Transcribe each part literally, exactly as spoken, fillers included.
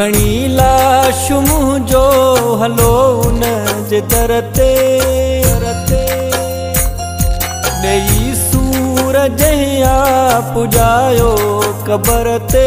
खणी लाश मुंहिंजो हलो उन जे दर ते ॾेई सूर जहिया पुॼायो क़बर ते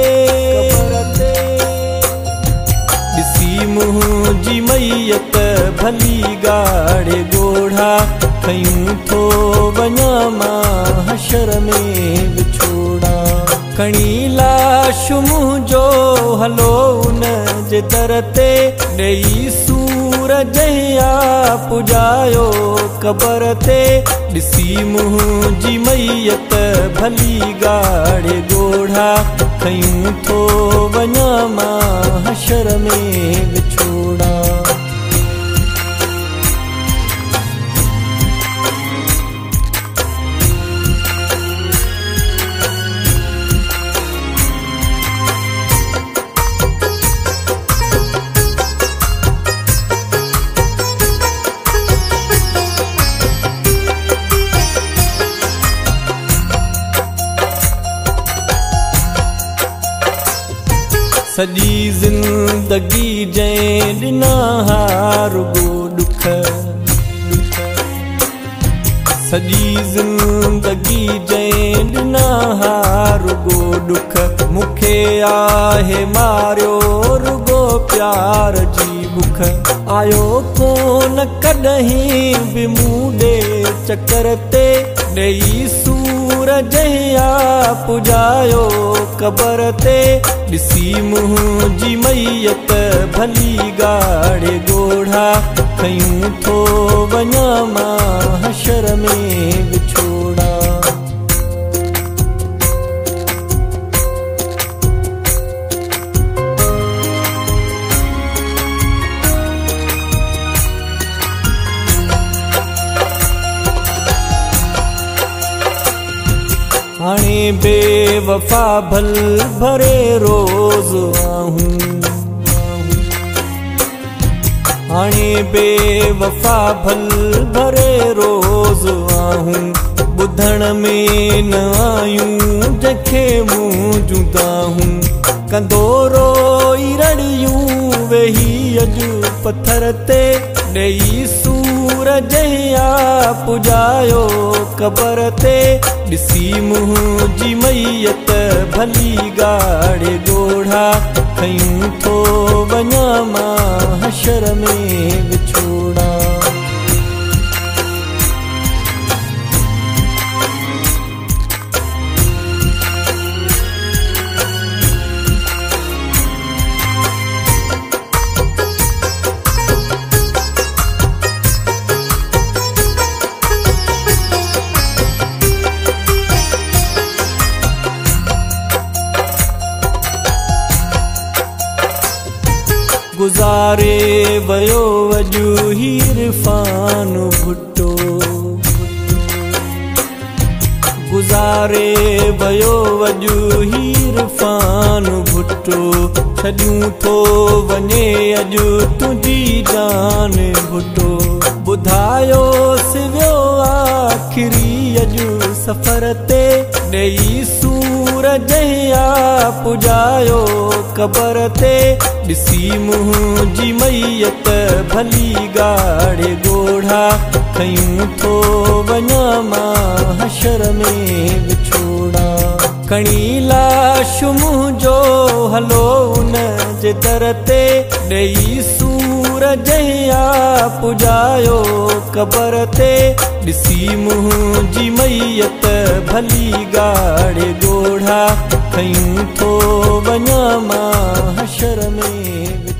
ॾिसी मुंहिंजी मैयत भली ॻाढ़े ॻोढ़ा खयूं थो वञा मां हशर में विछोड़ा खणी लाश मुंहिंजो हलो उन जे दर ते ॾेई सूर जहिया पुॼायो क़बर ते ॾिसी मुंहिंजी मैयत भली ॻाढ़े ॻोढ़ा खयूं थो वञा मां हशर में विछोड़ा सॼी ज़िंदगी जंहिं ॾिना रुॻो ॾुख सॼी ज़िंदगी जंहिं ॾिना रुॻो ॾुख मूंखे आहे मारियो रुॻो प्यार जी बुख आयो कोन कॾहिं बि मूं ॾे चकर ते ॾेई सूर जहिया पुॼायो क़बर ते ॾिसी मुंहिंजी मैयत भली ॻाढ़े ॻोढ़ा खयूं थो वञा मां हशर में विछोड़ा हाणे बेवफा भल भरे रोज़ आहूं हाणे बेवफा भल भरे रोज़ आहूं ॿुधण में न आयूं जंहिंखे मूं जुदा हूं कंदो रोई रड़ियूं वेही अॼु पत्थर ते ॾेई सूर जहिया पुॼायो क़बर ते ॾिसी मुंहिंजी मैयत भली ॻाढ़े ॻोढ़ा खयूं थो वञा मां हशर में विछोड़ा गुज़ारे वयो अॼु इरफान भुट्टो गुज़ारे वयो अॼु इरफान भुट्टो छॾियूं थो वञे अॼु तुंहिंजी जान भुट्टो ॿुधायोसि वियो आख़िरी अॼु सफ़र ते ॾेई सूर जहिया पुॼायो क़बर ते ॾिसी मुंहिंजी मैयत भली ॻाढ़े ॻोढ़ा खयूं थो वञा मां हशर में विछोड़ा खणी लाश मुंहिंजो हलो उन जे दर ते ॾेई सूर जहिया पुॼायो क़बर ते ॾिसी मुंहिंजी मैयत भली ॻाढ़े ॻोढ़ा खयूं थो वञा मां हशर में